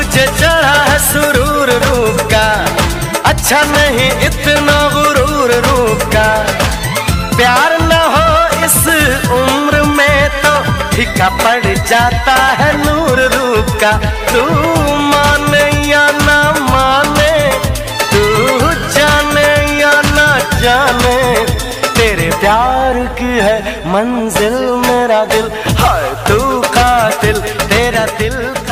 तुझे चढ़ा है सुरूर रूप का, अच्छा नहीं इतना गुरूर रूप का। प्यार न हो इस उम्र में तो फीका पड़ जाता है नूर रूप का। तू माने या ना माने, तू जाने या ना जाने, तेरे प्यार की है मंजिल मेरा दिल। हाय तू कातिल, तेरा दिल